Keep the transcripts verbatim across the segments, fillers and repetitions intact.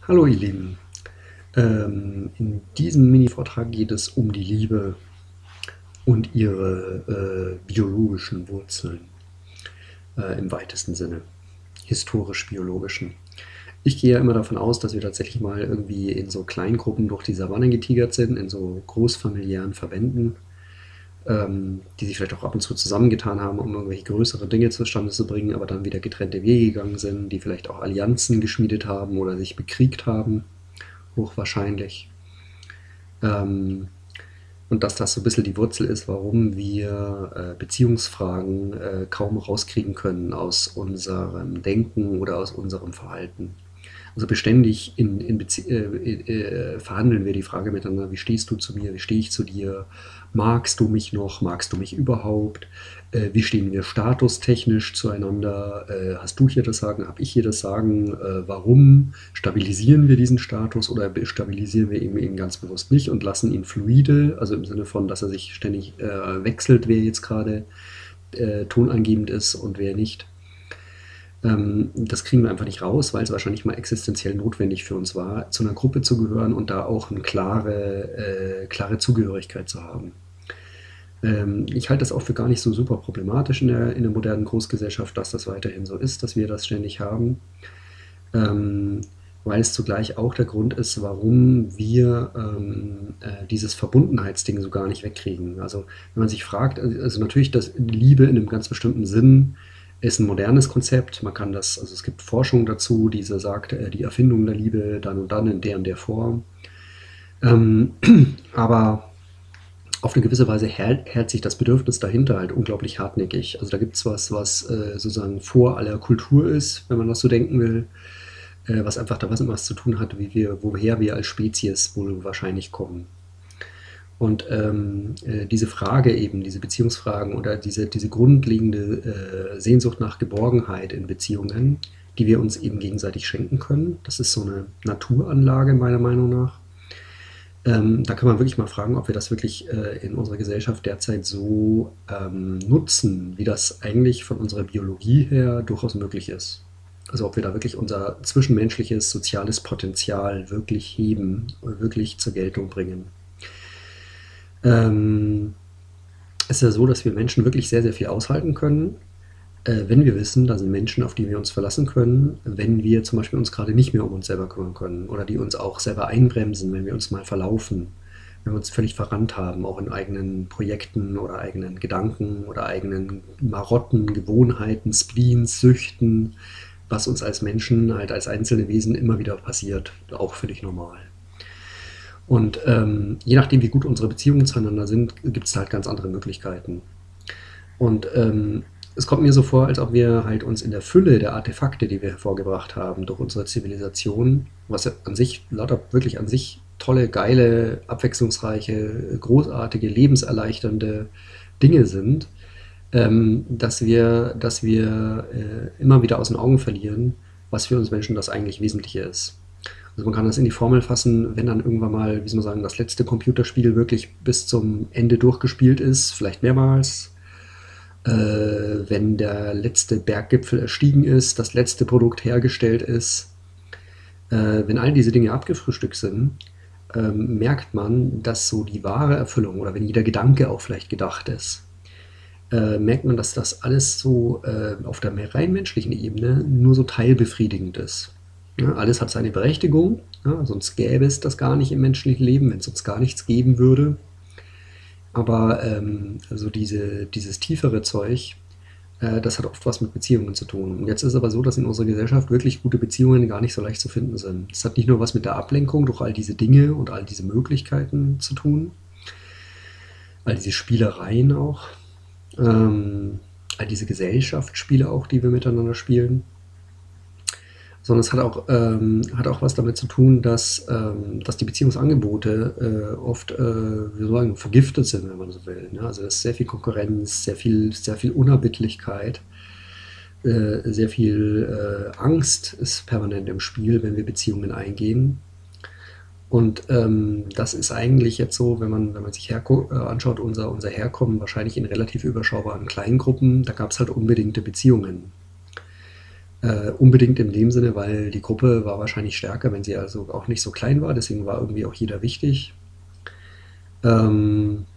Hallo ihr Lieben, ähm, in diesem Mini-Vortrag geht es um die Liebe und ihre äh, biologischen Wurzeln äh, im weitesten Sinne, historisch-biologischen. Ich gehe ja immer davon aus, dass wir tatsächlich mal irgendwie in so Kleingruppen durch die Savanne getigert sind, in so großfamiliären Verbänden, ähm, die sich vielleicht auch ab und zu zusammengetan haben, um irgendwelche größere Dinge zustande zu bringen, aber dann wieder getrennte Wege gegangen sind, die vielleicht auch Allianzen geschmiedet haben oder sich bekriegt haben, hochwahrscheinlich. Ähm, und dass das so ein bisschen die Wurzel ist, warum wir äh, Beziehungsfragen äh, kaum rauskriegen können aus unserem Denken oder aus unserem Verhalten. Also beständig in, in Bezie äh, äh, verhandeln wir die Frage miteinander, wie stehst du zu mir, wie stehe ich zu dir, magst du mich noch, magst du mich überhaupt, äh, wie stehen wir statustechnisch zueinander, äh, hast du hier das Sagen, habe ich hier das Sagen, äh, warum stabilisieren wir diesen Status oder stabilisieren wir ihn eben ganz bewusst nicht und lassen ihn fluide, also im Sinne von, dass er sich ständig äh, wechselt, wer jetzt gerade äh, tonangebend ist und wer nicht. Ähm, das kriegen wir einfach nicht raus, weil es wahrscheinlich mal existenziell notwendig für uns war, zu einer Gruppe zu gehören und da auch eine klare, äh, klare Zugehörigkeit zu haben. Ähm, ich halte das auch für gar nicht so super problematisch in der, in der modernen Großgesellschaft, dass das weiterhin so ist, dass wir das ständig haben, ähm, weil es zugleich auch der Grund ist, warum wir ähm, äh, dieses Verbundenheitsding so gar nicht wegkriegen. Also wenn man sich fragt, also natürlich das Liebe in einem ganz bestimmten Sinn ist ein modernes Konzept. Man kann das, also es gibt Forschung dazu, die so sagt, äh, die Erfindung der Liebe dann und dann in der und der Form. Ähm, aber auf eine gewisse Weise hält, hält sich das Bedürfnis dahinter halt unglaublich hartnäckig. Also da gibt es was, was äh, sozusagen vor aller Kultur ist, wenn man das so denken will, äh, was einfach da was zu tun hat, wie wir, woher wir als Spezies wohl wahrscheinlich kommen. Und ähm, äh, diese Frage eben, diese Beziehungsfragen oder diese, diese grundlegende äh, Sehnsucht nach Geborgenheit in Beziehungen, die wir uns eben gegenseitig schenken können, das ist so eine Naturanlage meiner Meinung nach. Ähm, da kann man wirklich mal fragen, ob wir das wirklich äh, in unserer Gesellschaft derzeit so ähm, nutzen, wie das eigentlich von unserer Biologie her durchaus möglich ist. Also ob wir da wirklich unser zwischenmenschliches, soziales Potenzial wirklich heben, wirklich zur Geltung bringen. Ähm, Es ist ja so, dass wir Menschen wirklich sehr, sehr viel aushalten können, äh, wenn wir wissen, da sind Menschen, auf die wir uns verlassen können, wenn wir zum Beispiel uns gerade nicht mehr um uns selber kümmern können oder die uns auch selber einbremsen, wenn wir uns mal verlaufen, wenn wir uns völlig verrannt haben, auch in eigenen Projekten oder eigenen Gedanken oder eigenen Marotten, Gewohnheiten, Spleens, Süchten, was uns als Menschen, halt als einzelne Wesen immer wieder passiert, auch völlig normal. Und ähm, je nachdem, wie gut unsere Beziehungen zueinander sind, gibt es halt ganz andere Möglichkeiten. Und ähm, es kommt mir so vor, als ob wir halt uns in der Fülle der Artefakte, die wir hervorgebracht haben durch unsere Zivilisation, was ja an sich, lauter wirklich an sich tolle, geile, abwechslungsreiche, großartige, lebenserleichternde Dinge sind, ähm, dass wir, dass wir äh, immer wieder aus den Augen verlieren, was für uns Menschen das eigentlich Wesentliche ist. Also man kann das in die Formel fassen, wenn dann irgendwann mal, wie soll man sagen, das letzte Computerspiel wirklich bis zum Ende durchgespielt ist, vielleicht mehrmals, äh, wenn der letzte Berggipfel erstiegen ist, das letzte Produkt hergestellt ist, äh, wenn all diese Dinge abgefrühstückt sind, ähm, merkt man, dass so die wahre Erfüllung oder wenn jeder Gedanke auch vielleicht gedacht ist, äh, merkt man, dass das alles so äh, auf der rein menschlichen Ebene nur so teilbefriedigend ist. Ja, alles hat seine Berechtigung, ja, sonst gäbe es das gar nicht im menschlichen Leben, wenn es uns gar nichts geben würde. Aber ähm, also diese, dieses tiefere Zeug, äh, das hat oft was mit Beziehungen zu tun. Und jetzt ist es aber so, dass in unserer Gesellschaft wirklich gute Beziehungen gar nicht so leicht zu finden sind. Es hat nicht nur was mit der Ablenkung durch all diese Dinge und all diese Möglichkeiten zu tun, all diese Spielereien auch, ähm, all diese Gesellschaftsspiele auch, die wir miteinander spielen, sondern es hat auch, ähm, hat auch was damit zu tun, dass, ähm, dass die Beziehungsangebote äh, oft, äh, wie soll man sagen, vergiftet sind, wenn man so will. Ne? Also es ist sehr viel Konkurrenz, sehr viel, sehr viel Unerbittlichkeit, äh, sehr viel äh, Angst ist permanent im Spiel, wenn wir Beziehungen eingehen. Und ähm, das ist eigentlich jetzt so, wenn man, wenn man sich herko- äh, anschaut, unser, unser Herkommen wahrscheinlich in relativ überschaubaren Kleingruppen, da gab es halt unbedingte Beziehungen. Äh, unbedingt in dem Sinne, weil die Gruppe war wahrscheinlich stärker, wenn sie also auch nicht so klein war, deswegen war irgendwie auch jeder wichtig. Ähm,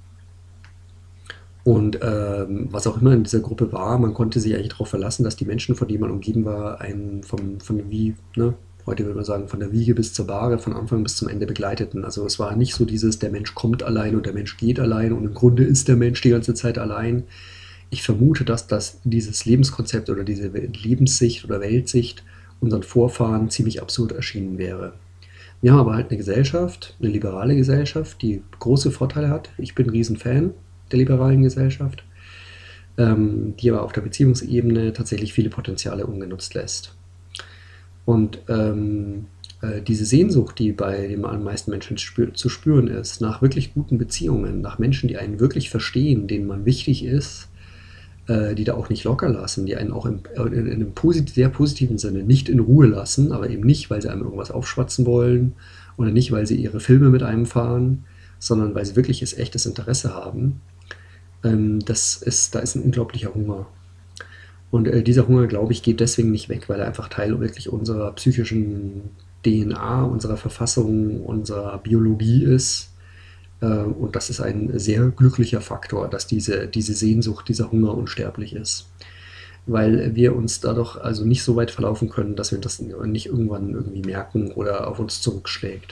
und ähm, was auch immer in dieser Gruppe war, man konnte sich eigentlich darauf verlassen, dass die Menschen, von denen man umgeben war, einen vom, von wie, ne, heute würde man sagen, von der Wiege bis zur Bahre, von Anfang bis zum Ende begleiteten. Also es war nicht so dieses, der Mensch kommt allein und der Mensch geht allein und im Grunde ist der Mensch die ganze Zeit allein. Ich vermute, dass das dieses Lebenskonzept oder diese Lebenssicht oder Weltsicht unseren Vorfahren ziemlich absurd erschienen wäre. Wir haben aber halt eine Gesellschaft, eine liberale Gesellschaft, die große Vorteile hat. Ich bin ein Riesenfan der liberalen Gesellschaft, ähm, die aber auf der Beziehungsebene tatsächlich viele Potenziale ungenutzt lässt. Und ähm, äh, diese Sehnsucht, die bei den meisten Menschen spür zu spüren ist, nach wirklich guten Beziehungen, nach Menschen, die einen wirklich verstehen, denen man wichtig ist, äh, die da auch nicht locker lassen, die einen auch im, in, in einem posit sehr positiven Sinne nicht in Ruhe lassen, aber eben nicht, weil sie einem irgendwas aufschwatzen wollen oder nicht, weil sie ihre Filme mit einem fahren, sondern weil sie wirkliches, echtes Interesse haben. Ähm, das ist, da ist ein unglaublicher Hunger. Und äh, dieser Hunger, glaube ich, geht deswegen nicht weg, weil er einfach Teil wirklich unserer psychischen D N A, unserer Verfassung, unserer Biologie ist. Äh, und das ist ein sehr glücklicher Faktor, dass diese, diese Sehnsucht, dieser Hunger unsterblich ist. Weil wir uns dadurch also nicht so weit verlaufen können, dass wir das nicht irgendwann irgendwie merken oder auf uns zurückschlägt.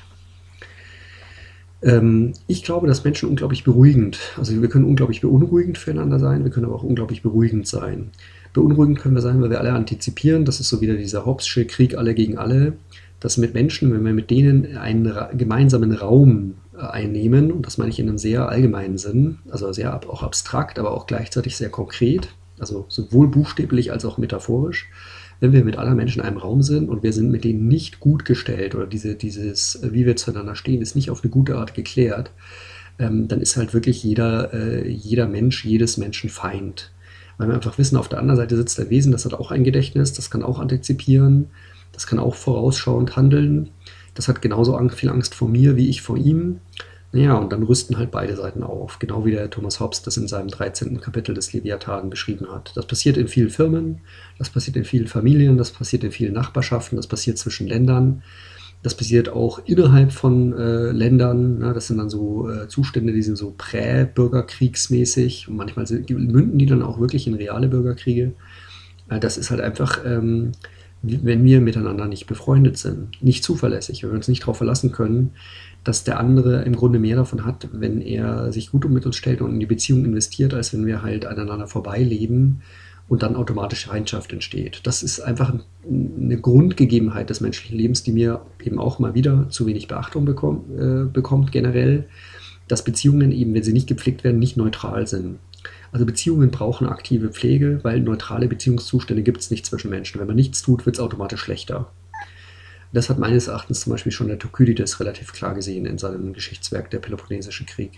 Ähm, ich glaube, dass Menschen unglaublich beruhigend, also wir können unglaublich beunruhigend füreinander sein, wir können aber auch unglaublich beruhigend sein. Beunruhigend können wir sein, weil wir alle antizipieren, das ist so wieder dieser Hobbesche Krieg alle gegen alle, dass mit Menschen, wenn wir mit denen einen ra gemeinsamen Raum äh, einnehmen, und das meine ich in einem sehr allgemeinen Sinn, also sehr ab, auch abstrakt, aber auch gleichzeitig sehr konkret, also sowohl buchstäblich als auch metaphorisch, wenn wir mit anderen Menschen in einem Raum sind und wir sind mit denen nicht gut gestellt oder diese, dieses, wie wir zueinander stehen, ist nicht auf eine gute Art geklärt, ähm, dann ist halt wirklich jeder, äh, jeder Mensch, jedes Menschen Feind. Weil wir einfach wissen, auf der anderen Seite sitzt ein Wesen, das hat auch ein Gedächtnis, das kann auch antizipieren, das kann auch vorausschauend handeln, das hat genauso viel Angst vor mir wie ich vor ihm. Naja, und dann rüsten halt beide Seiten auf, genau wie der Thomas Hobbes das in seinem dreizehnten Kapitel des Leviathan beschrieben hat. Das passiert in vielen Firmen, das passiert in vielen Familien, das passiert in vielen Nachbarschaften, das passiert zwischen Ländern, das passiert auch innerhalb von äh, Ländern. Ne? Das sind dann so äh, Zustände, die sind so prä-bürgerkriegsmäßig und manchmal sind, münden die dann auch wirklich in reale Bürgerkriege. Äh, das ist halt einfach, ähm, wenn wir miteinander nicht befreundet sind, nicht zuverlässig, wenn wir uns nicht darauf verlassen können, dass der andere im Grunde mehr davon hat, wenn er sich gut mit uns stellt und in die Beziehung investiert, als wenn wir halt aneinander vorbeileben und dann automatisch Feindschaft entsteht. Das ist einfach eine Grundgegebenheit des menschlichen Lebens, die mir eben auch mal wieder zu wenig Beachtung bekommt, äh, bekommt generell, dass Beziehungen eben, wenn sie nicht gepflegt werden, nicht neutral sind. Also Beziehungen brauchen aktive Pflege, weil neutrale Beziehungszustände gibt es nicht zwischen Menschen. Wenn man nichts tut, wird es automatisch schlechter. Das hat meines Erachtens zum Beispiel schon der Thukydides relativ klar gesehen in seinem Geschichtswerk Der Peloponnesische Krieg.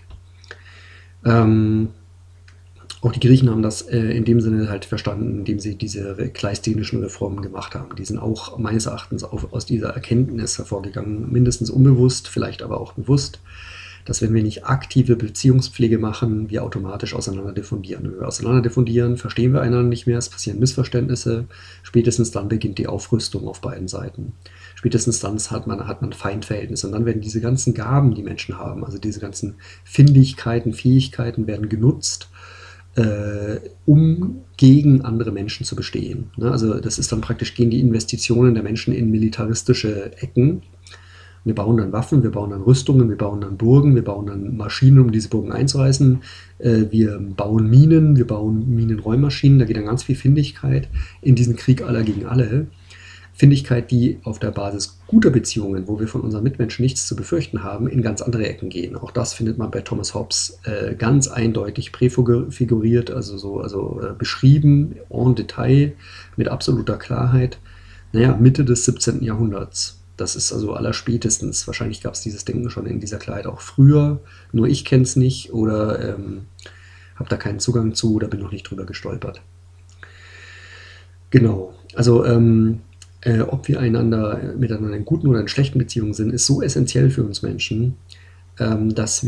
Ähm, auch die Griechen haben das äh, in dem Sinne halt verstanden, indem sie diese kleisthenischen Reformen gemacht haben. Die sind auch meines Erachtens auf, aus dieser Erkenntnis hervorgegangen, mindestens unbewusst, vielleicht aber auch bewusst, dass wenn wir nicht aktive Beziehungspflege machen, wir automatisch auseinander diffundieren. Wenn wir auseinander diffundieren, verstehen wir einander nicht mehr, es passieren Missverständnisse, spätestens dann beginnt die Aufrüstung auf beiden Seiten. Spätestens dann hat man, hat man Feindverhältnisse und dann werden diese ganzen Gaben, die Menschen haben, also diese ganzen Findigkeiten, Fähigkeiten werden genutzt, äh, um gegen andere Menschen zu bestehen. Ne? Also das ist dann praktisch, gehen die Investitionen der Menschen in militaristische Ecken. Wir bauen dann Waffen, wir bauen dann Rüstungen, wir bauen dann Burgen, wir bauen dann Maschinen, um diese Burgen einzureißen. Äh, wir bauen Minen, wir bauen Minenräummaschinen, da geht dann ganz viel Findigkeit in diesen Krieg aller gegen alle. Findigkeit, die auf der Basis guter Beziehungen, wo wir von unseren Mitmenschen nichts zu befürchten haben, in ganz andere Ecken gehen. Auch das findet man bei Thomas Hobbes äh, ganz eindeutig präfiguriert, also, so, also äh, beschrieben en Detail mit absoluter Klarheit. Naja, Mitte des siebzehnten Jahrhunderts. Das ist also allerspätestens. Wahrscheinlich gab es dieses Denken schon in dieser Klarheit auch früher, nur ich kenne es nicht oder ähm, habe da keinen Zugang zu oder bin noch nicht drüber gestolpert. Genau, also ähm, äh, ob wir einander, miteinander in guten oder in schlechten Beziehungen sind, ist so essentiell für uns Menschen, ähm, dass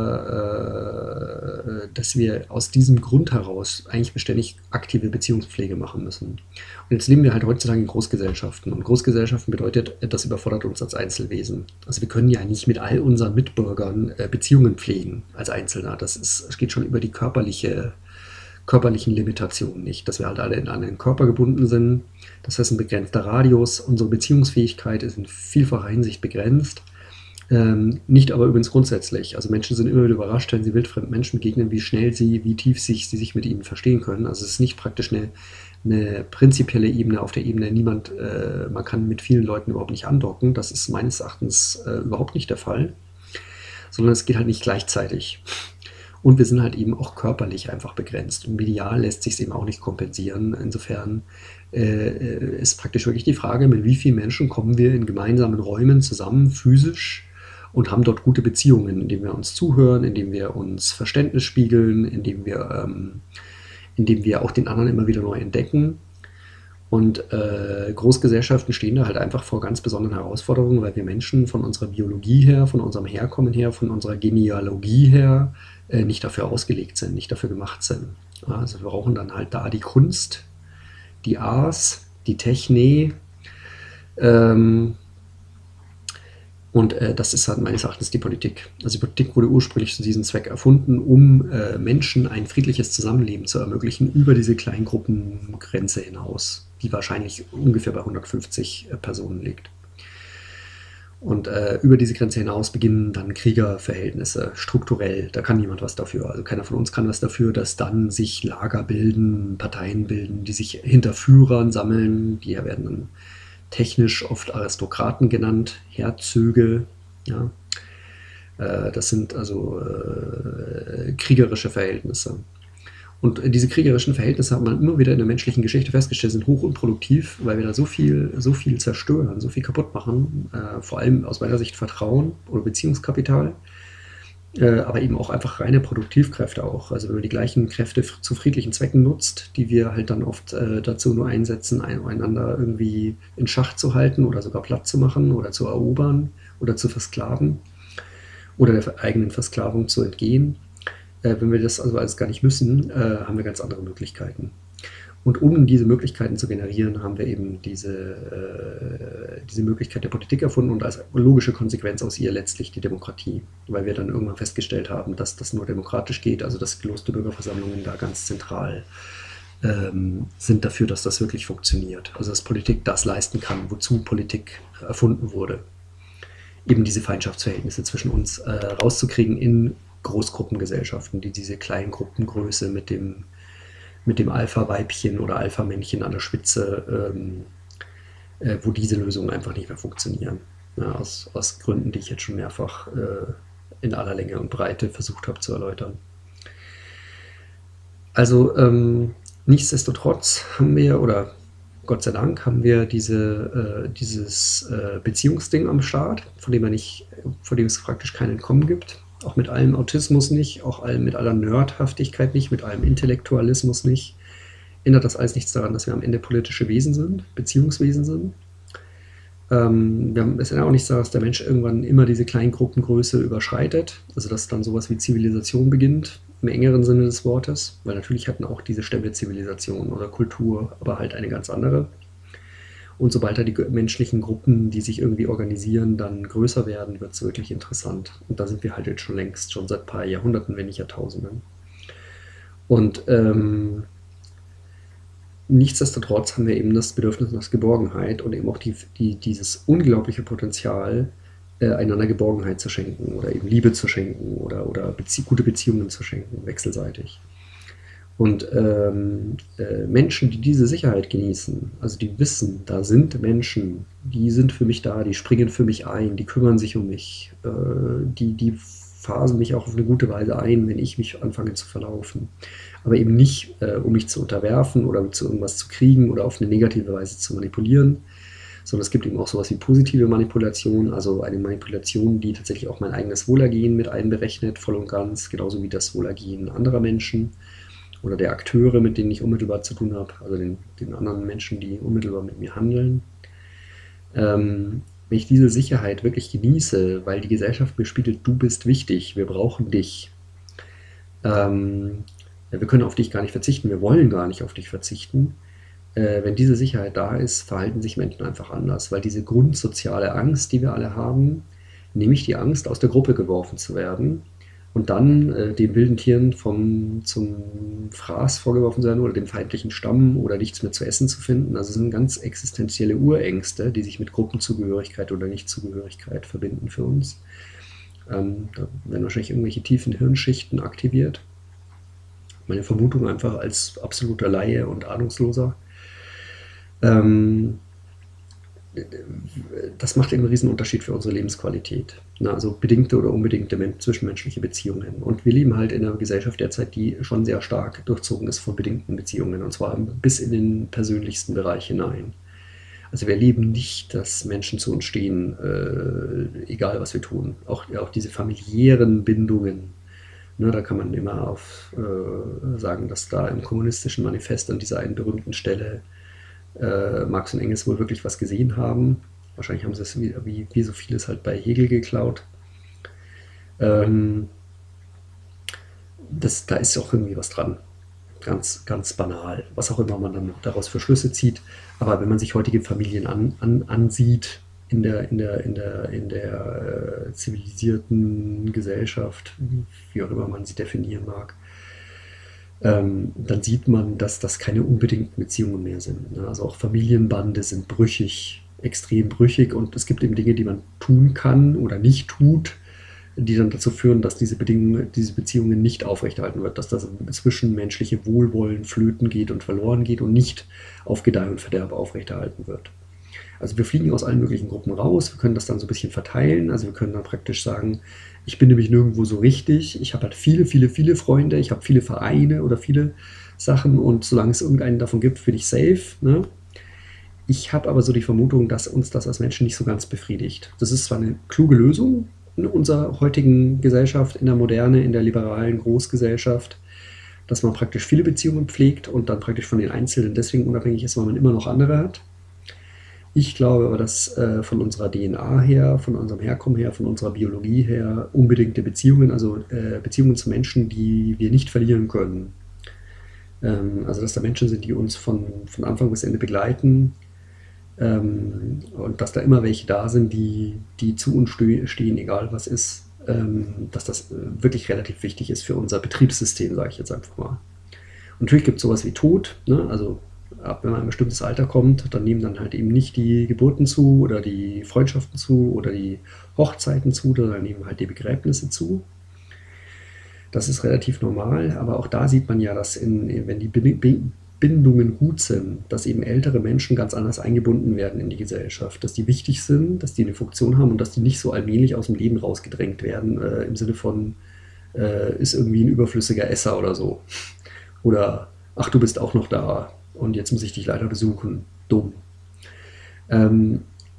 wir, äh, dass wir aus diesem Grund heraus eigentlich beständig aktive Beziehungspflege machen müssen. Und jetzt leben wir halt heutzutage in Großgesellschaften. Und Großgesellschaften bedeutet, das überfordert uns als Einzelwesen. Also wir können ja nicht mit all unseren Mitbürgern äh, Beziehungen pflegen als Einzelner. Das ist, das geht schon über die körperliche, körperlichen Limitationen nicht, dass wir halt alle in einen Körper gebunden sind. Das heißt, ein begrenzter Radius. Unsere Beziehungsfähigkeit ist in vielfacher Hinsicht begrenzt. Ähm, nicht aber übrigens grundsätzlich. Also Menschen sind immer wieder überrascht, wenn sie wildfremden Menschen begegnen, wie schnell sie, wie tief sich, sie sich mit ihnen verstehen können. Also es ist nicht praktisch eine, eine prinzipielle Ebene, auf der Ebene niemand, äh, man kann mit vielen Leuten überhaupt nicht andocken. Das ist meines Erachtens äh, überhaupt nicht der Fall, sondern es geht halt nicht gleichzeitig. Und wir sind halt eben auch körperlich einfach begrenzt. Und medial lässt sich es eben auch nicht kompensieren. Insofern äh, ist praktisch wirklich die Frage, mit wie vielen Menschen kommen wir in gemeinsamen Räumen zusammen, physisch, und haben dort gute Beziehungen, indem wir uns zuhören, indem wir uns Verständnis spiegeln, indem wir, ähm, indem wir auch den anderen immer wieder neu entdecken. Und äh, Großgesellschaften stehen da halt einfach vor ganz besonderen Herausforderungen, weil wir Menschen von unserer Biologie her, von unserem Herkommen her, von unserer Genealogie her äh, nicht dafür ausgelegt sind, nicht dafür gemacht sind. Also wir brauchen dann halt da die Kunst, die Ars, die Techne, ähm, und äh, das ist halt meines Erachtens die Politik. Also die Politik wurde ursprünglich zu diesem Zweck erfunden, um äh, Menschen ein friedliches Zusammenleben zu ermöglichen über diese Kleingruppengrenze hinaus, die wahrscheinlich ungefähr bei hundertfünfzig äh, Personen liegt. Und äh, über diese Grenze hinaus beginnen dann Kriegerverhältnisse, strukturell. Da kann niemand was dafür. Also keiner von uns kann was dafür, dass dann sich Lager bilden, Parteien bilden, die sich hinter Führern sammeln. Die werden dann technisch oft Aristokraten genannt, Herzöge. Ja. Äh, das sind also äh, kriegerische Verhältnisse. Und diese kriegerischen Verhältnisse hat man immer wieder in der menschlichen Geschichte festgestellt, sind hoch unproduktiv, weil wir da so viel, so viel zerstören, so viel kaputt machen. Äh, vor allem aus meiner Sicht Vertrauen oder Beziehungskapital, äh, aber eben auch einfach reine Produktivkräfte auch. Also wenn man die gleichen Kräfte f- zu friedlichen Zwecken nutzt, die wir halt dann oft äh, dazu nur einsetzen, ein- einander irgendwie in Schach zu halten oder sogar platt zu machen oder zu erobern oder zu versklaven oder der eigenen Versklavung zu entgehen. Äh, wenn wir das also alles gar nicht müssen, äh, haben wir ganz andere Möglichkeiten. Und um diese Möglichkeiten zu generieren, haben wir eben diese, äh, diese Möglichkeit der Politik erfunden und als logische Konsequenz aus ihr letztlich die Demokratie. Weil wir dann irgendwann festgestellt haben, dass das nur demokratisch geht, also dass geloste Bürgerversammlungen da ganz zentral ähm, sind dafür, dass das wirklich funktioniert. Also dass Politik das leisten kann, wozu Politik erfunden wurde. Eben diese Feindschaftsverhältnisse zwischen uns äh, rauszukriegen in Großgruppengesellschaften, die diese Kleingruppengröße mit dem mit dem Alpha-Weibchen oder Alpha-Männchen an der Spitze, ähm, äh, wo diese Lösungen einfach nicht mehr funktionieren. Ja, aus, aus Gründen, die ich jetzt schon mehrfach äh, in aller Länge und Breite versucht habe zu erläutern. Also ähm, nichtsdestotrotz haben wir, oder Gott sei Dank, haben wir diese, äh, dieses äh, Beziehungsding am Start, von dem, man nicht, von dem es praktisch kein Entkommen gibt. Auch mit allem Autismus nicht, auch allem, mit aller Nerdhaftigkeit nicht, mit allem Intellektualismus nicht. Ändert das alles nichts daran, dass wir am Ende politische Wesen sind, Beziehungswesen sind. Ähm, wir haben, es ändert auch nichts daran, dass der Mensch irgendwann immer diese Kleingruppengröße überschreitet, also dass dann sowas wie Zivilisation beginnt, im engeren Sinne des Wortes, weil natürlich hatten auch diese Stämme Zivilisation oder Kultur, aber halt eine ganz andere. Und sobald da die menschlichen Gruppen, die sich irgendwie organisieren, dann größer werden, wird es wirklich interessant. Und da sind wir halt jetzt schon längst, schon seit ein paar Jahrhunderten, wenn nicht Jahrtausenden. Und ähm, nichtsdestotrotz haben wir eben das Bedürfnis nach Geborgenheit und eben auch die, die, dieses unglaubliche Potenzial, äh, einander Geborgenheit zu schenken oder eben Liebe zu schenken oder, oder Bezie gute Beziehungen zu schenken, wechselseitig. Und ähm, äh, Menschen, die diese Sicherheit genießen, also die wissen, da sind Menschen, die sind für mich da, die springen für mich ein, die kümmern sich um mich, äh, die, die phasen mich auch auf eine gute Weise ein, wenn ich mich anfange zu verlaufen. Aber eben nicht, äh, um mich zu unterwerfen oder zu irgendwas zu kriegen oder auf eine negative Weise zu manipulieren, sondern es gibt eben auch sowas wie positive Manipulation, also eine Manipulation, die tatsächlich auch mein eigenes Wohlergehen mit einberechnet, voll und ganz, genauso wie das Wohlergehen anderer Menschen oder der Akteure, mit denen ich unmittelbar zu tun habe, also den, den anderen Menschen, die unmittelbar mit mir handeln. Ähm, wenn ich diese Sicherheit wirklich genieße, weil die Gesellschaft mir spiegelt, du bist wichtig, wir brauchen dich, ähm, ja, wir können auf dich gar nicht verzichten, wir wollen gar nicht auf dich verzichten. Äh, wenn diese Sicherheit da ist, verhalten sich Menschen einfach anders, weil diese grundsoziale Angst, die wir alle haben, nämlich die Angst, aus der Gruppe geworfen zu werden und dann äh, den wilden Tieren vom, zum Fraß vorgeworfen zu werden oder dem feindlichen Stamm oder nichts mehr zu essen zu finden. Also es sind ganz existenzielle Urängste, die sich mit Gruppenzugehörigkeit oder Nichtzugehörigkeit verbinden für uns. Ähm, da werden wahrscheinlich irgendwelche tiefen Hirnschichten aktiviert. Meine Vermutung einfach als absoluter Laie und Ahnungsloser. Ähm, Das macht eben einen riesen Unterschied für unsere Lebensqualität. Na, also bedingte oder unbedingte zwischenmenschliche Beziehungen. Und wir leben halt in einer Gesellschaft derzeit, die schon sehr stark durchzogen ist von bedingten Beziehungen. Und zwar bis in den persönlichsten Bereich hinein. Also wir erleben nicht, dass Menschen zu uns stehen, äh, egal was wir tun. Auch, auch diese familiären Bindungen. Ne, da kann man immer auf äh, sagen, dass da im kommunistischen Manifest an dieser einen berühmten Stelle äh, Marx und Engels wohl wirklich was gesehen haben. Wahrscheinlich haben sie es wie, wie, wie so vieles halt bei Hegel geklaut. Ähm, das, da ist auch irgendwie was dran. Ganz, ganz banal. Was auch immer man dann daraus für Schlüsse zieht. Aber wenn man sich heutige Familien an, an, ansieht, in der, in der, in der, in der äh, zivilisierten Gesellschaft, wie auch immer man sie definieren mag, ähm, dann sieht man, dass das keine unbedingten Beziehungen mehr sind. Ne? Also auch Familienbande sind brüchig, extrem brüchig und es gibt eben Dinge, die man tun kann oder nicht tut, die dann dazu führen, dass diese, Bedingungen, diese Beziehungen nicht aufrechterhalten wird, dass das zwischenmenschliche Wohlwollen flöten geht und verloren geht und nicht auf Gedeih und Verderb aufrechterhalten wird. Also wir fliegen aus allen möglichen Gruppen raus, wir können das dann so ein bisschen verteilen, also wir können dann praktisch sagen, ich bin nämlich nirgendwo so richtig, ich habe halt viele, viele, viele Freunde, ich habe viele Vereine oder viele Sachen und solange es irgendeinen davon gibt, bin ich safe. Ne? Ich habe aber so die Vermutung, dass uns das als Menschen nicht so ganz befriedigt. Das ist zwar eine kluge Lösung in unserer heutigen Gesellschaft, in der Moderne, in der liberalen Großgesellschaft, dass man praktisch viele Beziehungen pflegt und dann praktisch von den Einzelnen deswegen unabhängig ist, weil man immer noch andere hat. Ich glaube aber, dass äh, von unserer D N A her, von unserem Herkommen her, von unserer Biologie her unbedingte Beziehungen, also äh, Beziehungen zu Menschen, die wir nicht verlieren können. Ähm, also dass da Menschen sind, die uns von, von Anfang bis Ende begleiten ähm, und dass da immer welche da sind, die, die zu uns stehen, egal was ist, ähm, dass das äh, wirklich relativ wichtig ist für unser Betriebssystem, sage ich jetzt einfach mal. Und natürlich gibt es sowas wie Tod, ne? Also ab wenn man ein bestimmtes Alter kommt, dann nehmen dann halt eben nicht die Geburten zu oder die Freundschaften zu oder die Hochzeiten zu, sondern nehmen halt die Begräbnisse zu. Das ist relativ normal, aber auch da sieht man ja, dass in, wenn die Bindungen gut sind, dass eben ältere Menschen ganz anders eingebunden werden in die Gesellschaft, dass die wichtig sind, dass die eine Funktion haben und dass die nicht so allmählich aus dem Leben rausgedrängt werden, äh, im Sinne von, äh, ist irgendwie ein überflüssiger Esser oder so. Oder, ach, du bist auch noch da. Und jetzt muss ich dich leider besuchen. Dumm. Ähm,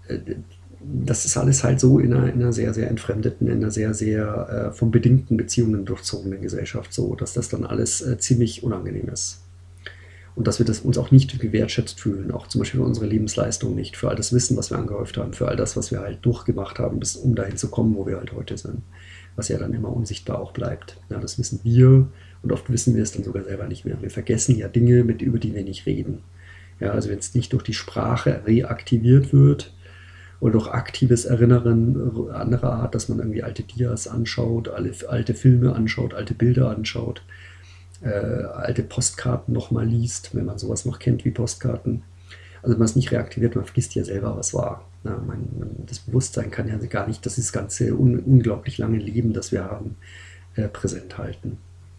das ist alles halt so in einer, in einer sehr, sehr entfremdeten, in einer sehr, sehr äh, von bedingten Beziehungen durchzogenen Gesellschaft so, dass das dann alles äh, ziemlich unangenehm ist. Und dass wir das uns auch nicht gewertschätzt fühlen, auch zum Beispiel für unsere Lebensleistung nicht, für all das Wissen, was wir angehäuft haben, für all das, was wir halt durchgemacht haben, bis um dahin zu kommen, wo wir halt heute sind. Was ja dann immer unsichtbar auch bleibt. Ja, das wissen wir und oft wissen wir es dann sogar selber nicht mehr. Wir vergessen ja Dinge, mit, über die wir nicht reden. Ja, also wenn es nicht durch die Sprache reaktiviert wird oder durch aktives Erinnern anderer Art, dass man irgendwie alte Dias anschaut, alle, alte Filme anschaut, alte Bilder anschaut, äh, alte Postkarten nochmal liest, wenn man sowas noch kennt wie Postkarten. Also wenn man es nicht reaktiviert, man vergisst ja selber, was war. Ja, man, das Bewusstsein kann ja gar nicht das, ist das ganze un, unglaublich lange Leben, das wir haben, äh, präsent halten.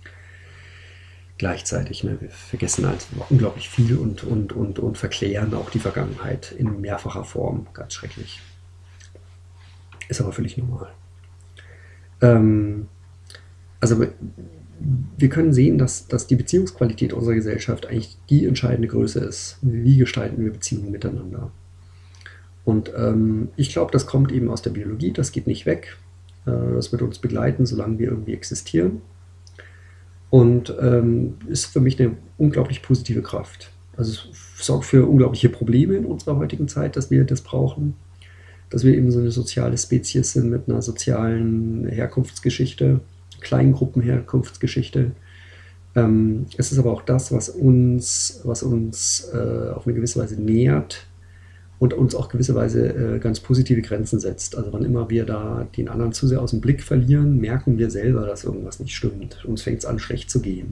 Gleichzeitig, ne, wir vergessen halt unglaublich viel und, und, und, und verklären auch die Vergangenheit in mehrfacher Form. Ganz schrecklich. Ist aber völlig normal. Ähm, also wir können sehen, dass, dass die Beziehungsqualität unserer Gesellschaft eigentlich die entscheidende Größe ist. Wie gestalten wir Beziehungen miteinander? Und ähm, ich glaube, das kommt eben aus der Biologie, das geht nicht weg. Äh, das wird uns begleiten, solange wir irgendwie existieren. Und ähm, ist für mich eine unglaublich positive Kraft. Also es sorgt für unglaubliche Probleme in unserer heutigen Zeit, dass wir das brauchen. dass wir eben so eine soziale Spezies sind mit einer sozialen Herkunftsgeschichte, Kleingruppenherkunftsgeschichte. Ähm, es ist aber auch das, was uns, was uns äh, auf eine gewisse Weise nährt und uns auch gewisserweise äh, ganz positive Grenzen setzt. Also wann immer wir da den anderen zu sehr aus dem Blick verlieren, merken wir selber, dass irgendwas nicht stimmt. Uns fängt es an, schlecht zu gehen.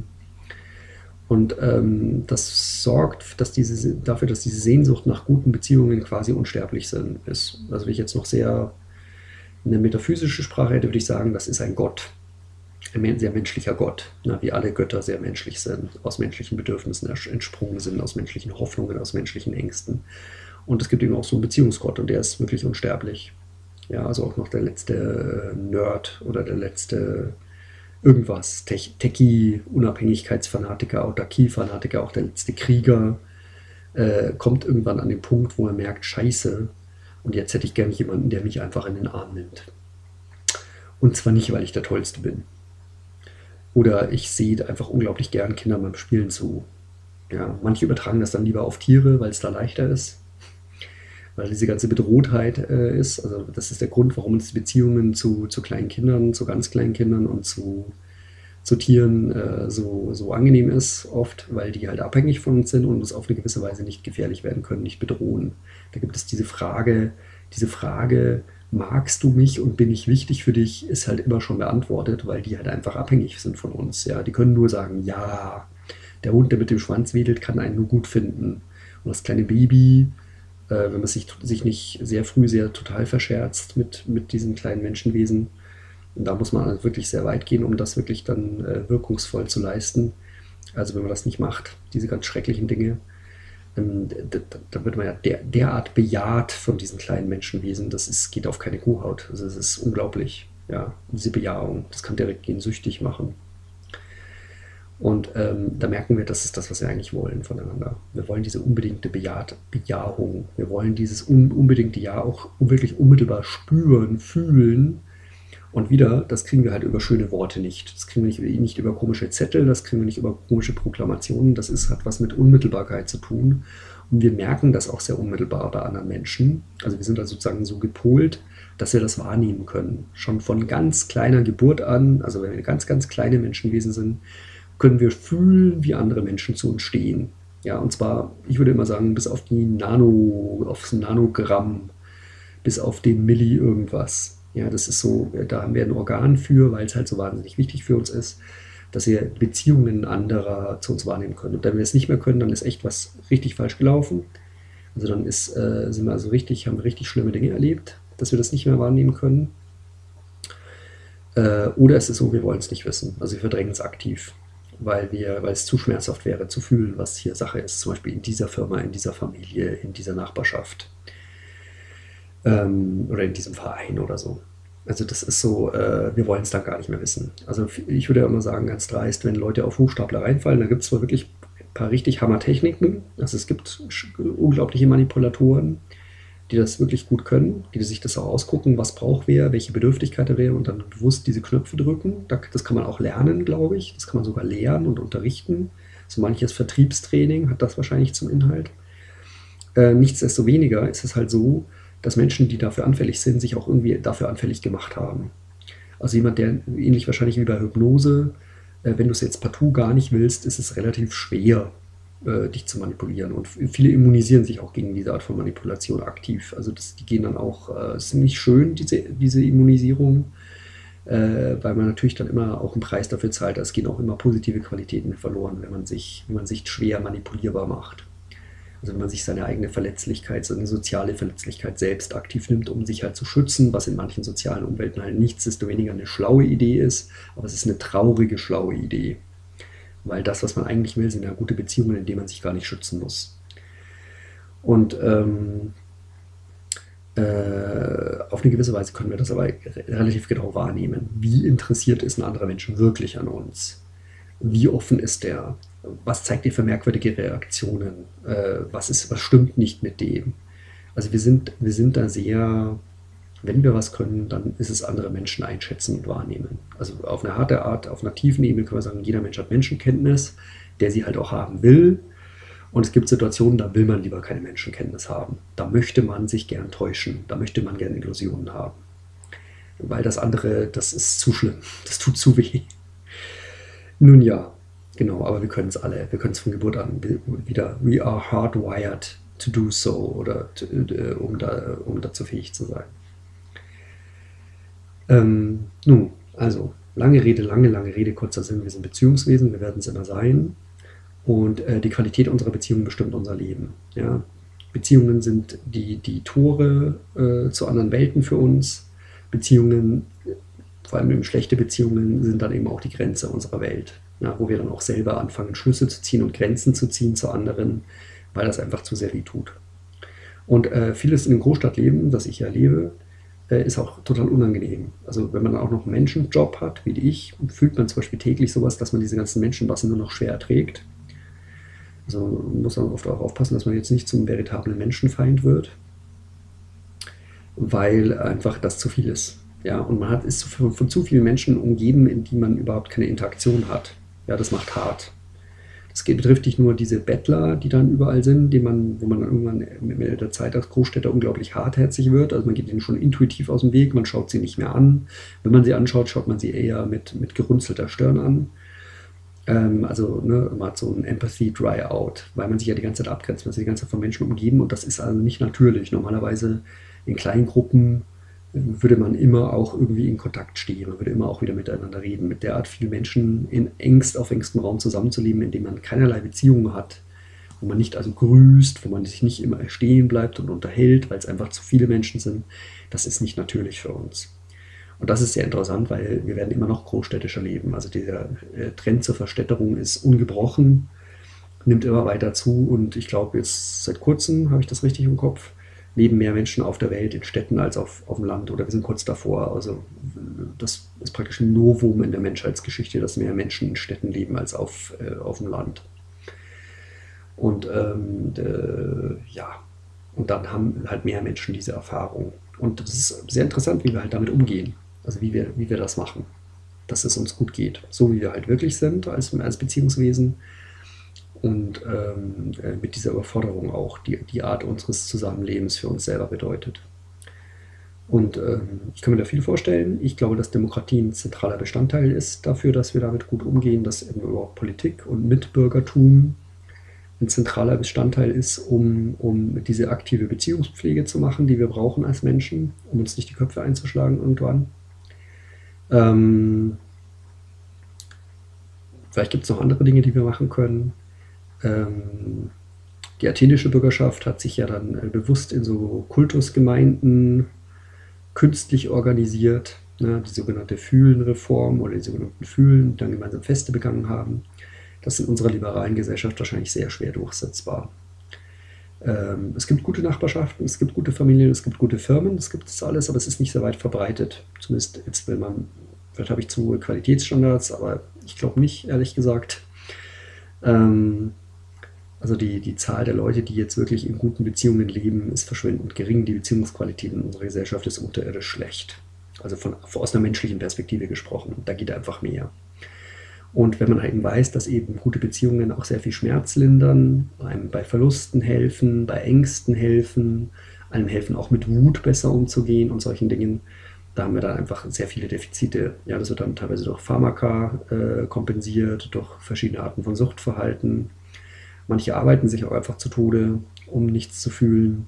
Und ähm, das sorgt dass diese, dafür, dass diese Sehnsucht nach guten Beziehungen quasi unsterblich sind, ist. Also wenn ich jetzt noch sehr eine metaphysische Sprache hätte, würde ich sagen, das ist ein Gott. Ein sehr menschlicher Gott, na, wie alle Götter sehr menschlich sind, aus menschlichen Bedürfnissen entsprungen sind, aus menschlichen Hoffnungen, aus menschlichen Ängsten. Und es gibt eben auch so einen Beziehungsgott und der ist wirklich unsterblich. Ja, also auch noch der letzte Nerd oder der letzte irgendwas, Tech, Techie, Unabhängigkeitsfanatiker, Autarkie-Fanatiker, auch der letzte Krieger, äh, kommt irgendwann an den Punkt, wo er merkt, scheiße, und jetzt hätte ich gerne jemanden, der mich einfach in den Arm nimmt. Und zwar nicht, weil ich der Tollste bin. Oder ich sehe einfach unglaublich gern Kindern beim Spielen zu. Ja, manche übertragen das dann lieber auf Tiere, weil es da leichter ist. Weil diese ganze Bedrohtheit äh, ist. Also das ist der Grund, warum uns Beziehungen zu, zu kleinen Kindern, zu ganz kleinen Kindern und zu, zu Tieren äh, so, so angenehm ist, oft, weil die halt abhängig von uns sind und uns auf eine gewisse Weise nicht gefährlich werden können, nicht bedrohen. Da gibt es diese Frage, diese Frage, magst du mich und bin ich wichtig für dich, ist halt immer schon beantwortet, weil die halt einfach abhängig sind von uns. Ja, die können nur sagen, ja, der Hund, der mit dem Schwanz wedelt, kann einen nur gut finden. Und das kleine Baby, äh, wenn man sich, sich nicht sehr früh sehr total verscherzt mit, mit diesen kleinen Menschenwesen, und da muss man also wirklich sehr weit gehen, um das wirklich dann äh, wirkungsvoll zu leisten. Also wenn man das nicht macht, diese ganz schrecklichen Dinge, da wird man ja der, derart bejaht von diesen kleinen Menschenwesen, das ist, geht auf keine Kuhhaut. Also es ist unglaublich, ja, diese Bejahung. Das kann direkt gehen süchtig machen. Und ähm, da merken wir, das ist das, was wir eigentlich wollen voneinander. Wir wollen diese unbedingte Bejaht, Bejahung. Wir wollen dieses un, unbedingte Ja auch wirklich unmittelbar spüren, fühlen. Und wieder, das kriegen wir halt über schöne Worte nicht. Das kriegen wir nicht, nicht über komische Zettel, das kriegen wir nicht über komische Proklamationen. Das ist, hat was mit Unmittelbarkeit zu tun. Und wir merken das auch sehr unmittelbar bei anderen Menschen. Also wir sind da sozusagen so gepolt, dass wir das wahrnehmen können. Schon von ganz kleiner Geburt an, also wenn wir ganz, ganz kleine Menschenwesen sind, können wir fühlen, wie andere Menschen zu uns stehen. Ja, und zwar, ich würde immer sagen, bis auf die Nano, aufs Nanogramm, bis auf den Milli irgendwas. Ja, das ist so, da haben wir ein Organ für, weil es halt so wahnsinnig wichtig für uns ist, dass wir Beziehungen anderer zu uns wahrnehmen können. Und wenn wir es nicht mehr können, dann ist echt was richtig falsch gelaufen. Also dann ist, äh, sind wir also richtig, haben wir richtig schlimme Dinge erlebt, dass wir das nicht mehr wahrnehmen können. Äh, oder es ist so, wir wollen es nicht wissen. Also wir verdrängen es aktiv, weil, wir, weil es zu schmerzhaft wäre, zu fühlen, was hier Sache ist. Zum Beispiel in dieser Firma, in dieser Familie, in dieser Nachbarschaft. Ähm, oder in diesem Verein oder so. Also das ist so, äh, wir wollen es dann gar nicht mehr wissen. Also ich würde ja immer sagen, ganz dreist, wenn Leute auf Hochstapler reinfallen, da gibt es zwar wirklich ein paar richtig Hammertechniken, also es gibt unglaubliche Manipulatoren, die das wirklich gut können, die sich das auch ausgucken, was braucht wer, welche Bedürftigkeit er wäre und dann bewusst diese Knöpfe drücken. Das kann man auch lernen, glaube ich. Das kann man sogar lehren und unterrichten. So manches Vertriebstraining hat das wahrscheinlich zum Inhalt. Äh, nichtsdestoweniger ist es halt so, dass Menschen, die dafür anfällig sind, sich auch irgendwie dafür anfällig gemacht haben. Also jemand, der ähnlich wahrscheinlich wie bei Hypnose, äh, wenn du es jetzt partout gar nicht willst, ist es relativ schwer, äh, dich zu manipulieren. Und viele immunisieren sich auch gegen diese Art von Manipulation aktiv. Also das, die gehen dann auch, äh, ist ziemlich schön, diese, diese Immunisierung, äh, weil man natürlich dann immer auch einen Preis dafür zahlt. Es gehen auch immer positive Qualitäten verloren, wenn man sich, wenn man sich schwer manipulierbar macht. Also wenn man sich seine eigene Verletzlichkeit, seine soziale Verletzlichkeit selbst aktiv nimmt, um sich halt zu schützen, was in manchen sozialen Umwelten halt nichtsdestoweniger eine schlaue Idee ist, aber es ist eine traurige, schlaue Idee. Weil das, was man eigentlich will, sind ja gute Beziehungen, in denen man sich gar nicht schützen muss. Und ähm, äh, auf eine gewisse Weise können wir das aber relativ genau wahrnehmen. Wie interessiert ist ein anderer Mensch wirklich an uns? Wie offen ist der? Was zeigt ihr für merkwürdige Reaktionen? Äh, was ist, was stimmt nicht mit dem? Also wir sind, wir sind da sehr, wenn wir was können, dann ist es andere Menschen einschätzen und wahrnehmen. Also auf eine harte Art, auf einer tiefen Ebene können wir sagen, jeder Mensch hat Menschenkenntnis, der sie halt auch haben will. Und es gibt Situationen, da will man lieber keine Menschenkenntnis haben. Da möchte man sich gern täuschen, da möchte man gern Illusionen haben. Weil das andere, das ist zu schlimm, das tut zu weh. Nun ja, genau, aber wir können es alle, wir können es von Geburt an wieder, we are hardwired to do so, oder to, äh, um, da, um dazu fähig zu sein. Ähm, nun, also, lange Rede, lange, lange Rede, kurzer Sinn, wir sind Beziehungswesen, wir werden es immer sein. Und äh, die Qualität unserer Beziehungen bestimmt unser Leben. Ja? Beziehungen sind die, die Tore äh, zu anderen Welten für uns. Beziehungen, vor allem eben schlechte Beziehungen, sind dann eben auch die Grenze unserer Welt. Ja? Wo wir dann auch selber anfangen, Schlüsse zu ziehen und Grenzen zu ziehen zu anderen, weil das einfach zu sehr weh tut. Und äh, vieles in dem Großstadtleben, das ich erlebe, äh, ist auch total unangenehm. Also wenn man auch noch einen Menschenjob hat, wie ich, fühlt man zum Beispiel täglich sowas, dass man diese ganzen Menschenmassen nur noch schwer erträgt. Also man muss dann oft auch aufpassen, dass man jetzt nicht zum veritablen Menschenfeind wird, weil einfach das zu viel ist. Ja, und man hat, ist von, von zu vielen Menschen umgeben, in die man überhaupt keine Interaktion hat. Ja, das macht hart. Das geht, betrifft nicht nur diese Bettler, die dann überall sind, die man, wo man dann irgendwann mit der Zeit als Großstädter unglaublich hartherzig wird. Also man geht ihnen schon intuitiv aus dem Weg, man schaut sie nicht mehr an. Wenn man sie anschaut, schaut man sie eher mit, mit gerunzelter Stirn an. Ähm, also ne, man hat so ein Empathy Dry Out, weil man sich ja die ganze Zeit abgrenzt, man ist die ganze Zeit von Menschen umgeben und das ist also nicht natürlich. Normalerweise in kleinen Gruppen äh, würde man immer auch irgendwie in Kontakt stehen, man würde immer auch wieder miteinander reden. Mit derart vielen Menschen in engst auf engstem Raum zusammenzuleben, in dem man keinerlei Beziehungen hat, wo man nicht also grüßt, wo man sich nicht immer stehen bleibt und unterhält, weil es einfach zu viele Menschen sind, das ist nicht natürlich für uns. Und das ist sehr interessant, weil wir werden immer noch großstädtischer leben. Also dieser äh, Trend zur Verstädterung ist ungebrochen, nimmt immer weiter zu. Und ich glaube, jetzt seit kurzem, habe ich das richtig im Kopf, leben mehr Menschen auf der Welt in Städten als auf, auf dem Land. Oder wir sind kurz davor. Also das ist praktisch ein Novum in der Menschheitsgeschichte, dass mehr Menschen in Städten leben als auf, äh, auf dem Land. Und ähm, de, ja, und dann haben halt mehr Menschen diese Erfahrung. Und das ist sehr interessant, wie wir halt damit umgehen. Also wie wir, wie wir das machen, dass es uns gut geht. So wie wir halt wirklich sind als, als Beziehungswesen. Und ähm, mit dieser Überforderung auch, die die Art unseres Zusammenlebens für uns selber bedeutet. Und ähm, ich kann mir da viel vorstellen. Ich glaube, dass Demokratie ein zentraler Bestandteil ist dafür, dass wir damit gut umgehen, dass eben überhaupt Politik und Mitbürgertum ein zentraler Bestandteil ist, um, um diese aktive Beziehungspflege zu machen, die wir brauchen als Menschen, um uns nicht die Köpfe einzuschlagen irgendwann. Ähm, vielleicht gibt es noch andere Dinge, die wir machen können. Ähm, die athenische Bürgerschaft hat sich ja dann äh, bewusst in so Kultusgemeinden künstlich organisiert, ne, die sogenannte Fühlenreform oder die sogenannten Fühlen, die dann gemeinsam Feste begangen haben. Das ist in unserer liberalen Gesellschaft wahrscheinlich sehr schwer durchsetzbar. Ähm, es gibt gute Nachbarschaften, es gibt gute Familien, es gibt gute Firmen, das gibt es alles, aber es ist nicht sehr weit verbreitet. Zumindest jetzt, wenn man, vielleicht habe ich zu hohe Qualitätsstandards, aber ich glaube nicht, ehrlich gesagt. Ähm, also die, die Zahl der Leute, die jetzt wirklich in guten Beziehungen leben, ist verschwindend gering. Die Beziehungsqualität in unserer Gesellschaft ist unterirdisch schlecht. Also von, aus einer menschlichen Perspektive gesprochen. Da geht einfach mehr. Und wenn man halt eben weiß, dass eben gute Beziehungen auch sehr viel Schmerz lindern, einem bei Verlusten helfen, bei Ängsten helfen, einem helfen auch mit Wut besser umzugehen und solchen Dingen, da haben wir dann einfach sehr viele Defizite. Ja, das wird dann teilweise durch Pharmaka äh, kompensiert, durch verschiedene Arten von Suchtverhalten. Manche arbeiten sich auch einfach zu Tode, um nichts zu fühlen.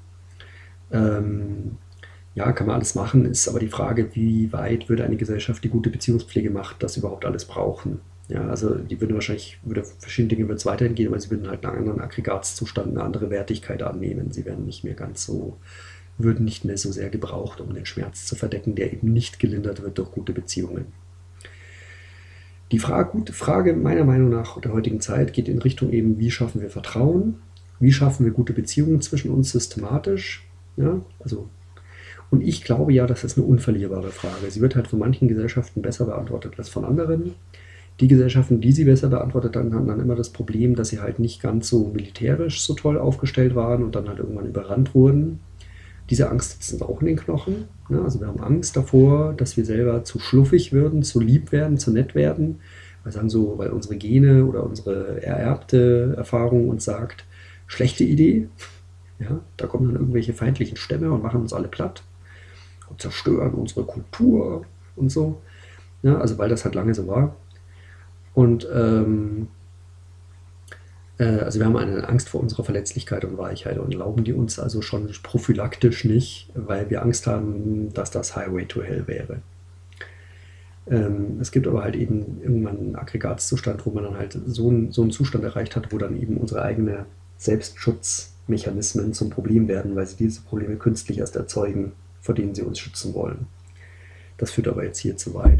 Ähm, ja, kann man alles machen, ist aber die Frage, wie weit würde eine Gesellschaft, die gute Beziehungspflege macht, das überhaupt alles brauchen. Ja, also die würden wahrscheinlich, würde verschiedene Dinge wird es weiterhin gehen, aber sie würden halt einen anderen Aggregatzustand, eine andere Wertigkeit annehmen. Sie werden nicht mehr ganz so, würden nicht mehr so sehr gebraucht, um den Schmerz zu verdecken, der eben nicht gelindert wird durch gute Beziehungen. Die Frage, gute Frage meiner Meinung nach der heutigen Zeit geht in Richtung eben, wie schaffen wir Vertrauen, wie schaffen wir gute Beziehungen zwischen uns systematisch. Ja, also, und ich glaube ja, das ist eine unverlierbare Frage. Sie wird halt von manchen Gesellschaften besser beantwortet als von anderen. Die Gesellschaften, die sie besser beantwortet haben, hatten dann immer das Problem, dass sie halt nicht ganz so militärisch so toll aufgestellt waren und dann halt irgendwann überrannt wurden. Diese Angst sitzt uns auch in den Knochen. Ne? Also wir haben Angst davor, dass wir selber zu schluffig werden, zu lieb werden, zu nett werden. Wir sagen so, weil unsere Gene oder unsere ererbte Erfahrung uns sagt, schlechte Idee. Ja, da kommen dann irgendwelche feindlichen Stämme und machen uns alle platt und zerstören unsere Kultur und so. Ja, also weil das halt lange so war. Und ähm, äh, also wir haben eine Angst vor unserer Verletzlichkeit und Weichheit und erlauben die uns also schon prophylaktisch nicht, weil wir Angst haben, dass das Highway to Hell wäre. Ähm, es gibt aber halt eben irgendwann einen Aggregatzustand, wo man dann halt so einen, so einen Zustand erreicht hat, wo dann eben unsere eigenen Selbstschutzmechanismen zum Problem werden, weil sie diese Probleme künstlich erst erzeugen, vor denen sie uns schützen wollen. Das führt aber jetzt hier zu weit.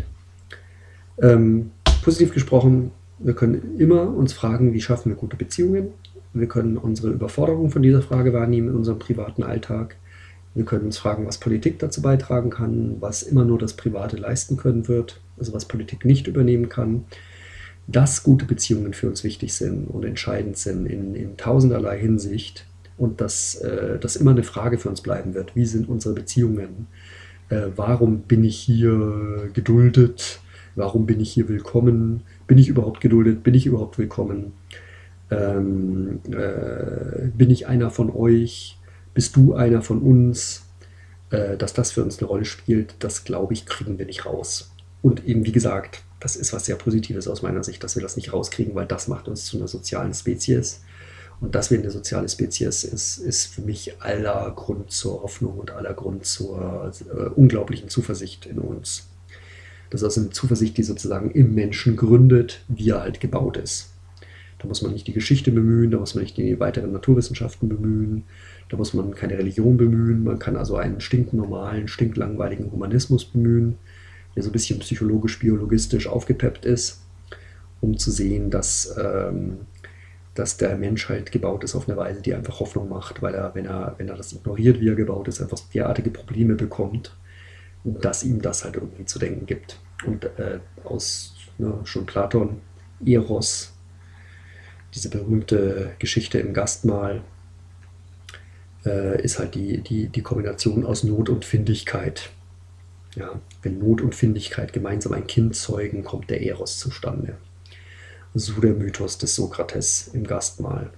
Ähm, positiv gesprochen, wir können immer uns fragen, wie schaffen wir gute Beziehungen. Wir können unsere Überforderung von dieser Frage wahrnehmen in unserem privaten Alltag. Wir können uns fragen, was Politik dazu beitragen kann, was immer nur das Private leisten können wird, also was Politik nicht übernehmen kann. Dass gute Beziehungen für uns wichtig sind und entscheidend sind in, in tausenderlei Hinsicht und dass äh, das immer eine Frage für uns bleiben wird. Wie sind unsere Beziehungen? Äh, warum bin ich hier geduldet? Warum bin ich hier willkommen? Bin ich überhaupt geduldet? Bin ich überhaupt willkommen? Ähm, äh, bin ich einer von euch? Bist du einer von uns? Äh, dass das für uns eine Rolle spielt, das glaube ich, kriegen wir nicht raus. Und eben, wie gesagt, das ist was sehr Positives aus meiner Sicht, dass wir das nicht rauskriegen, weil das macht uns zu einer sozialen Spezies. Und dass wir eine soziale Spezies ist, ist für mich aller Grund zur Hoffnung und aller Grund zur äh, unglaublichen Zuversicht in uns. Das ist also eine Zuversicht, die sozusagen im Menschen gründet, wie er halt gebaut ist. Da muss man nicht die Geschichte bemühen, da muss man nicht die weiteren Naturwissenschaften bemühen, da muss man keine Religion bemühen. Man kann also einen stinknormalen, stinklangweiligen Humanismus bemühen, der so ein bisschen psychologisch-biologistisch aufgepeppt ist, um zu sehen, dass, ähm, dass der Mensch halt gebaut ist auf eine Weise, die einfach Hoffnung macht, weil er, wenn er, wenn er das ignoriert, wie er gebaut ist, einfach derartige Probleme bekommt, dass ihm das halt irgendwie zu denken gibt. Und äh, aus ne, schon Platon, Eros, diese berühmte Geschichte im Gastmahl, äh, ist halt die, die, die Kombination aus Not und Findigkeit. Ja, wenn Not und Findigkeit gemeinsam ein Kind zeugen, kommt der Eros zustande. So der Mythos des Sokrates im Gastmahl.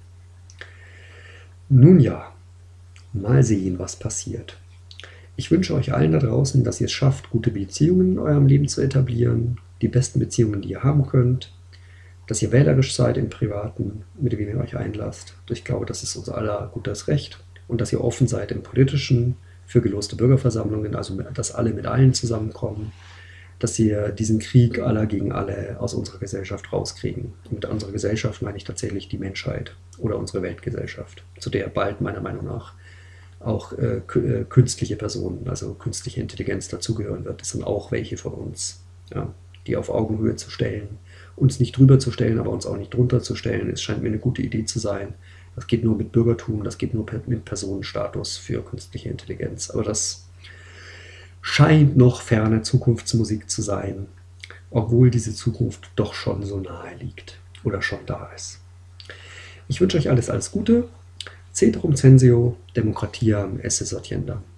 Nun ja, mal sehen, was passiert. Ich wünsche euch allen da draußen, dass ihr es schafft, gute Beziehungen in eurem Leben zu etablieren, die besten Beziehungen, die ihr haben könnt, dass ihr wählerisch seid im Privaten, mit wem ihr euch einlasst. Ich glaube, das ist unser aller gutes Recht. Und dass ihr offen seid im Politischen für geloste Bürgerversammlungen, also dass alle mit allen zusammenkommen, dass ihr diesen Krieg aller gegen alle aus unserer Gesellschaft rauskriegen. Und mit unserer Gesellschaft meine ich tatsächlich die Menschheit oder unsere Weltgesellschaft, zu der bald meiner Meinung nach auch äh, künstliche Personen, also künstliche Intelligenz dazugehören wird. Das sind auch welche von uns, ja, die auf Augenhöhe zu stellen, uns nicht drüber zu stellen, aber uns auch nicht drunter zu stellen. Es scheint mir eine gute Idee zu sein. Das geht nur mit Bürgertum, das geht nur mit Personenstatus für künstliche Intelligenz. Aber das scheint noch ferne Zukunftsmusik zu sein, obwohl diese Zukunft doch schon so nahe liegt oder schon da ist. Ich wünsche euch alles, alles Gute. Ceterum censeo, democratiam esse sortienda.